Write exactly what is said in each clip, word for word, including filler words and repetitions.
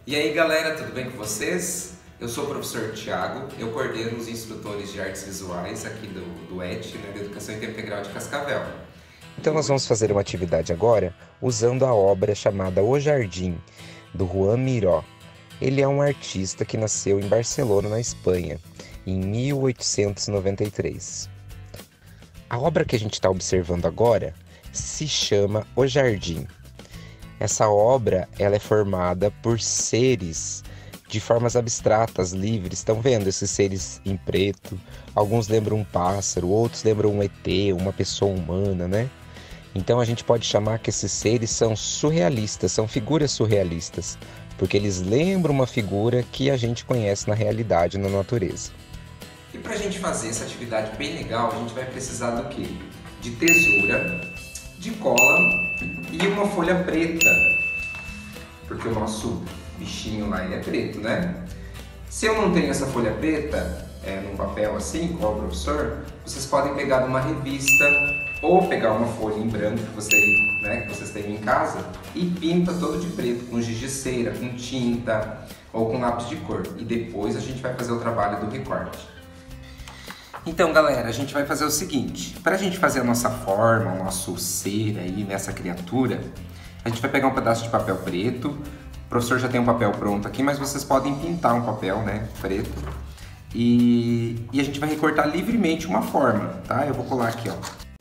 E aí galera, tudo bem com vocês? Eu sou o professor Thiago, eu coordeno os instrutores de artes visuais aqui do, do E T, né, da Educação em Tempo Integral de Cascavel. Então nós vamos fazer uma atividade agora usando a obra chamada O Jardim, do Joan Miró. Ele é um artista que nasceu em Barcelona, na Espanha, em mil oitocentos e noventa e três. A obra que a gente está observando agora se chama O Jardim. Essa obra ela é formada por seres de formas abstratas, livres. Estão vendo esses seres em preto? Alguns lembram um pássaro, outros lembram um E T, uma pessoa humana, né? Então a gente pode chamar que esses seres são surrealistas, são figuras surrealistas, porque eles lembram uma figura que a gente conhece na realidade, na natureza. E para a gente fazer essa atividade bem legal, a gente vai precisar do quê? De tesoura, de cola e uma folha preta, porque o nosso bichinho lá ele é preto, né? Se eu não tenho essa folha preta, é, num papel assim, igual o professor, vocês podem pegar uma revista ou pegar uma folha em branco que, você, né, que vocês têm em casa e pinta todo de preto, com giz de cera, com tinta ou com lápis de cor. E depois a gente vai fazer o trabalho do recorte. Então galera, a gente vai fazer o seguinte, para a gente fazer a nossa forma, o nosso ser aí nessa criatura, a gente vai pegar um pedaço de papel preto. O professor já tem um papel pronto aqui, mas vocês podem pintar um papel, né, preto. E, e a gente vai recortar livremente uma forma, tá? Eu vou colar aqui, ó.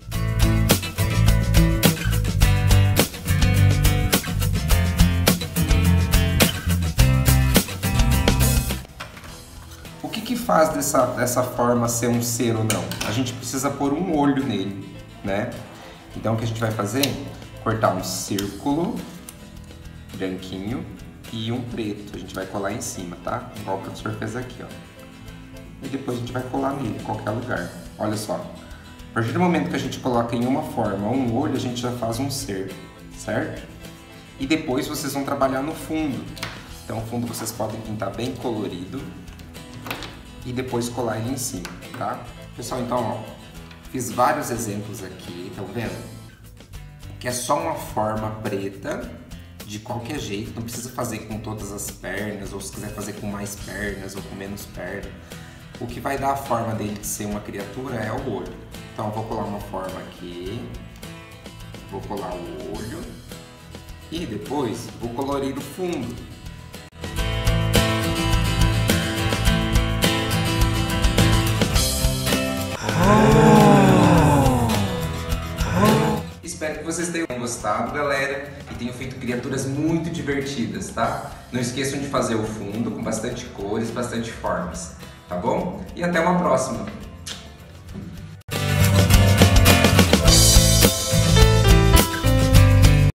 O que que faz dessa, dessa forma ser um ser ou não? A gente precisa pôr um olho nele, né? Então o que a gente vai fazer? Cortar um círculo branquinho e um preto. A gente vai colar em cima, tá? Igual o professor fez aqui, ó. E depois a gente vai colar nele, em qualquer lugar. Olha só. A partir do momento que a gente coloca em uma forma um olho, a gente já faz um ser, certo? E depois vocês vão trabalhar no fundo. Então o fundo vocês podem pintar bem colorido e depois colar ele em cima, tá? Pessoal, então, ó, fiz vários exemplos aqui, estão vendo? Que é só uma forma preta, de qualquer jeito, não precisa fazer com todas as pernas, ou se quiser fazer com mais pernas ou com menos pernas. O que vai dar a forma dele de ser uma criatura é o olho. Então eu vou colar uma forma aqui, vou colar o olho e depois vou colorir o fundo. Espero que vocês tenham gostado, galera, e tenham feito criaturas muito divertidas, tá? Não esqueçam de fazer o fundo com bastante cores, bastante formas, tá bom? E até uma próxima!